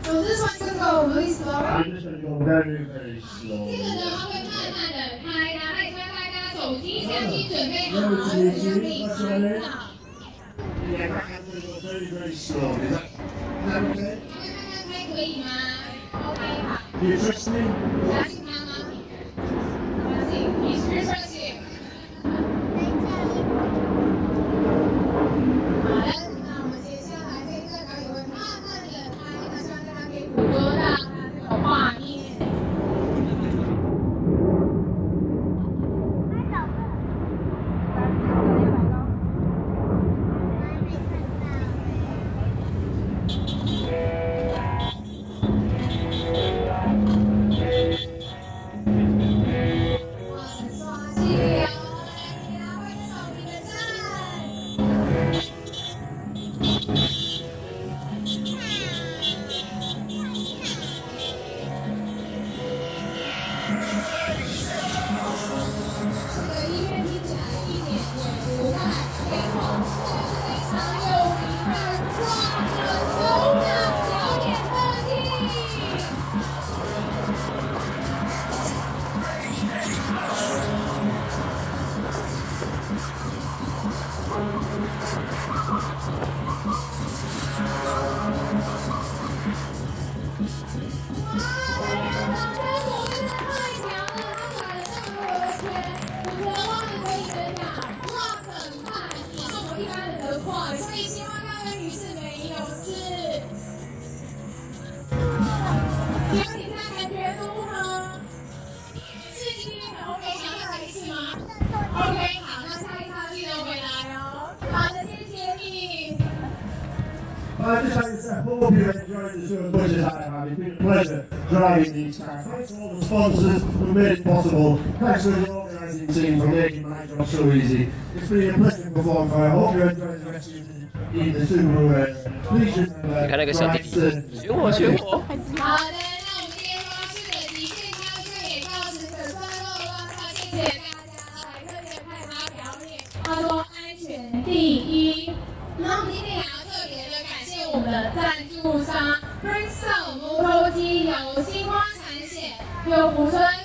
总之穿这个really slow。 I'm just gonna go very, very slow. 这个呢，它会慢慢的开，然后再看大家手机、相机准备好，大家可以拍照。 Yeah, I'm gonna go very, very slow. Is that okay? 开可以吗 ？OK， 好。 Do you trust me? 相信他吗？相信，你是相信。好的，那我们接下来这个导演会慢慢的开，那希望大家可以捕捉到它这个画面。 Just like I said, hope you enjoyed the show as much as I have. It's been a pleasure driving these cars. Thanks to all the sponsors who made it possible. Thanks to the organising team for making my job so easy. It's been a pleasure to perform for you. I hope you enjoy the rest of the Subaru. Please remember, 你看那个小弟弟，学我学我。 好的，那我们今天花式的极限挑战也到此可算落幕了，谢谢大家来特别看他表演。他说安全第一。那我们今天也要特别的感谢我们的赞助商 Brinkstone 木头机有星光产险，有福村。